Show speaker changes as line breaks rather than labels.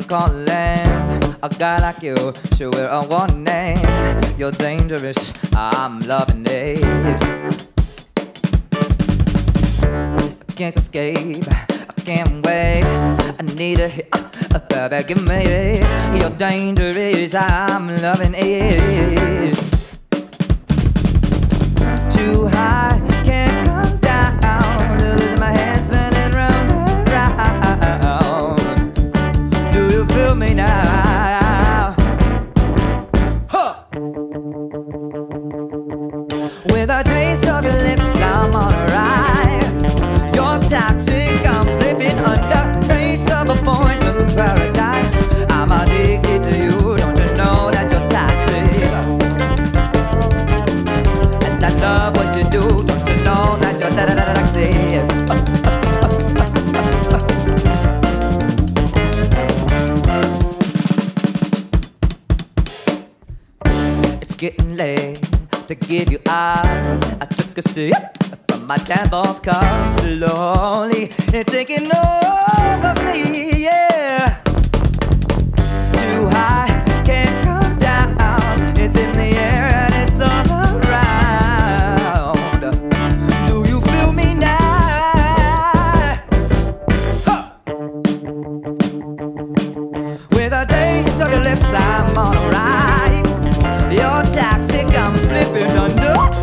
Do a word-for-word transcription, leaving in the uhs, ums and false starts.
calling. A guy like you should wear a warning. You're dangerous, I'm loving it. I can't escape, I can't wait. I need a hit, uh, baby, give me it. You're dangerous, I'm loving it. Too high, can't come down. Losing my head spinning round and round. Do you feel me now? Huh. With a taste of your lips, I'm on a ride. You're toxic, I'm slipping under. Taste of a poison paradise. I'm addicted to you, don't you know that you're toxic? And I love what you do, don't you know that you're toxic? It's getting late to give you up. I took a sip from my devil's cup. Slowly, it's taking over me, yeah. Too high, can't come down. It's in the air and it's all around. Do you feel me now? Huh. With a taste of your lips, I'm on a ride. You're toxic, I'm slipping under.